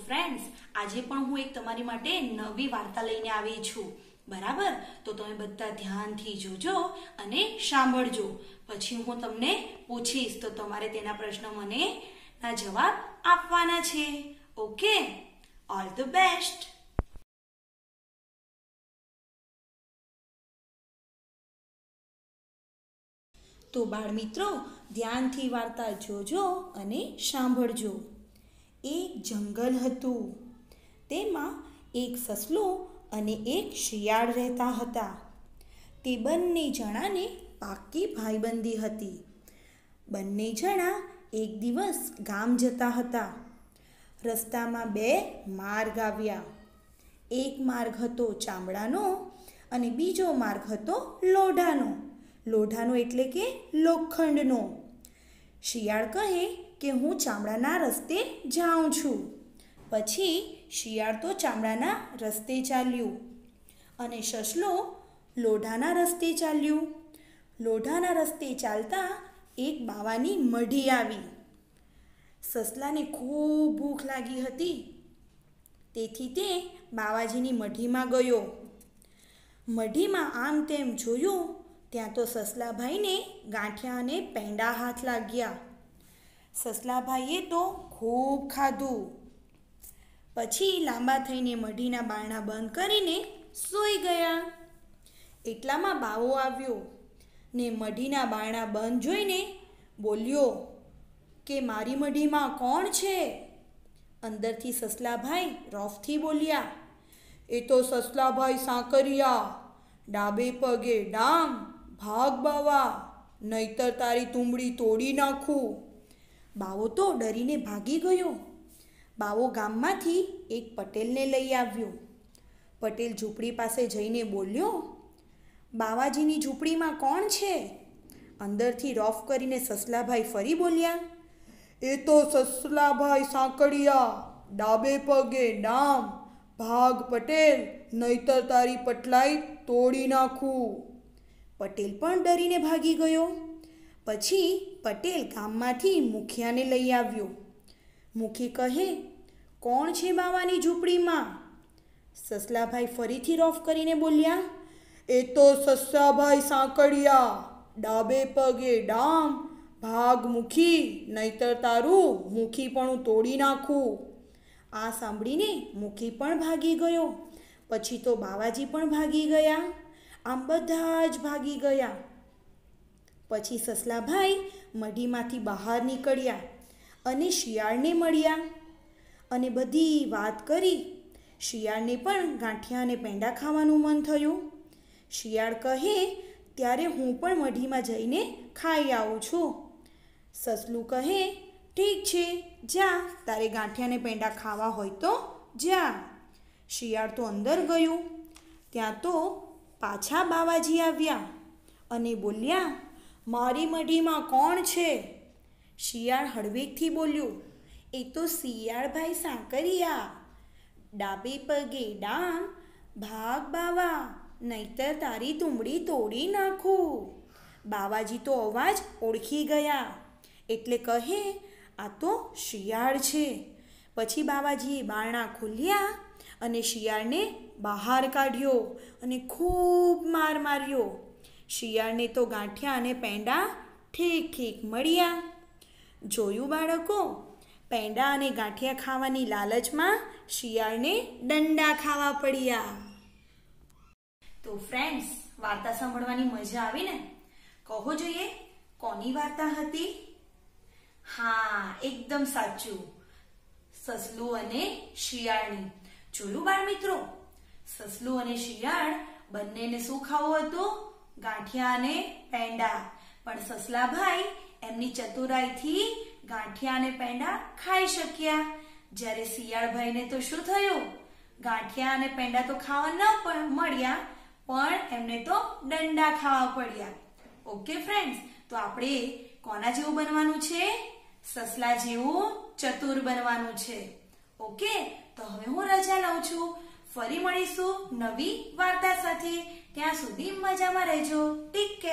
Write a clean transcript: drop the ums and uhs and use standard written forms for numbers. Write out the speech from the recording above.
friends આજે પણ હું એક તમારી માટે નવી વાર્તા લઈને આવી છું બરાબર તો તમે બધા ધ્યાનથી જોજો અને સાંભળજો પછી હું તમને પૂછીશ તો તમારે તેના પ્રશ્ન મને ના જવાબ આપવાના છે ઓકે ઓલ ધ બેસ્ટ તો બાળ મિત્રો ધ્યાનથી વાર્તા જોજો અને સાંભળજો एक जंगल हतुं तेमां एक ससलुं अने एक शियाळ रहता हता ते बंने जणाने पाक्की भाईबंधी हती बंने जणा एक दिवस गाम जता हता रस्तामां बे मार्ग आव्या एक मार्ग हतो चामडानो अने बीजो मार्ग हतो लोढानो लोढानो एटले के लोखंडनो शियाळ कहे કે હું ચામડાના રસ્તે જાઉં છું પછી શિયાળ તો ચામડાના રસ્તે ચાલ્યું અને સસલો લોઢાના રસ્તે ચાલ્યું લોઢાના રસ્તે ચાલતા એક બાવાની મઢી આવી સસલાને ખૂબ ભૂખ લાગી હતી તેથી તે બાવાજીની મઢીમાં ગયો મઢીમાં આમ તેમ જોયું ત્યાં તો સસલાભાઈને ગાંઠિયા અને પેંડા હાથ લાગ્યા સસલાભાઈએ તો ખૂબ ખાધું પછી લાંબા થઈને મઢીના બારણા બંધ કરીને સૂઈ ગયા એટલામાં બાવો આવ્યો ને મઢીના બારણા બંધ જોઈને બોલ્યો કે મારી મઢીમાં કોણ છે અંદરથી સસલાભાઈ રોફથી બોલ્યા એ તો સસલાભાઈ સાંકરિયા ડાબે પગે ડામ ભાગ બાવા નહીતર તારી તુંબડી તોડી નાખું બાવો તો ડરીને ભાગી ગયો બાવો ગામમાંથી એક પટેલને લઈ આવ્યો પટેલ ઝૂંપડી પાસે જઈને બોલ્યો બાવાજીની ઝૂંપડીમાં કોણ છે અંદરથી રોફ કરીને સસલાભાઈ ફરી બોલ્યા એ તો સસલાભાઈ સાંકળિયા ડાબે પગે ડામ ભાગ પટેલ નહીતર તારી પટલાઈ તોડી નાખું પટેલ પણ ડરીને ભાગી ગયો પછી પટેલ ગામમાંથી મુખિયાને લઈ આવ્યો મુખી કહે કોણ છે બાવાની ઝૂંપડીમાં સસલાભાઈ ફરીથી રોફ કરીને બોલ્યા એ તો સસલાભાઈ સાંકળિયા ડાબે પગે ડામ ભાગ મુખી નહીતર તારું મુખીપણું તોડી નાખું આ સાંભળીને મુખી પણ ભાગી ગયો પછી તો બાવાજી પણ ભાગી ગયા આમ બધા જ ભાગી ગયા પછી સસલાભાઈ મઢીમાંથી બહાર નીકળ્યા અને શિયાળને મળ્યા અને બધી વાત કરી શિયાળને પણ ગાંઠિયા અને પેંડા ખાવાનું મન થયું શિયાળ કહે ત્યારે હું પણ મઢીમાં જઈને ખાઈ આવું છું સસલું કહે ઠીક છે જા તારે ગાંઠિયા અને પેંડા ખાવા હોય તો જા શિયાળ તો અંદર ગયું ત્યાં તો પાછા બાવાજી આવ્યા અને બોલ્યા મારી મઢીમાં કોણ છે શિયાળ હળવેકથી બોલ્યું એ તો શિયાળભાઈ સાંકરિયા ડાબે પગે ડામ ભાગ બાવા નહીતર તારી તુંબડી તોડી નાખું બાવાજી તો અવાજ ઓળખી ગયા એટલે કહે આ તો શિયાળ છે પછી બાવાજીએ બારણા ખોલ્યા અને શિયાળને બહાર કાઢ્યો અને ખૂબ માર માર્યો શિયાળને તો ગાંઠિયા અને પેંડા ઠીક ઠીક મળ્યા જોયું બાળકો પેંડા અને ગાંઠિયા ખાવાની લાલચમાં શિયાળને દંડા ખાવા પડ્યા તો ફ્રેન્ડ્સ વાર્તા સાંભળવાની મજા આવી ને કહો જોઈએ કોની વાર્તા હતી હા એકદમ સાચું સસલું અને શિયાળની જોયું બાળ મિત્રો સસલું અને શિયાળ બંનેને શું ખાવું હતું ગાંઠિયા અને પેંડા પણ સસલાભાઈ એમની ચતુરાઈથી ગાંઠિયા અને પેંડા ખાઈ શક્યા જ્યારે શિયાળભાઈને તો શું થયું ગાંઠિયા અને પેંડા તો ખાવા ન મળ્યા પણ એમને તો દંડા ખાવા પડ્યા ઓકે ફ્રેન્ડ્સ તો આપણે કોના જેવું બનવાનું છે સસલા જેવું ચતુર બનવાનું છે ઓકે તો હવે હું રજા લઉં છું ફરી મળીશું નવી વાર્તા સાથે ત્યાં સુધી મજામાં રહેજો ટેક કેર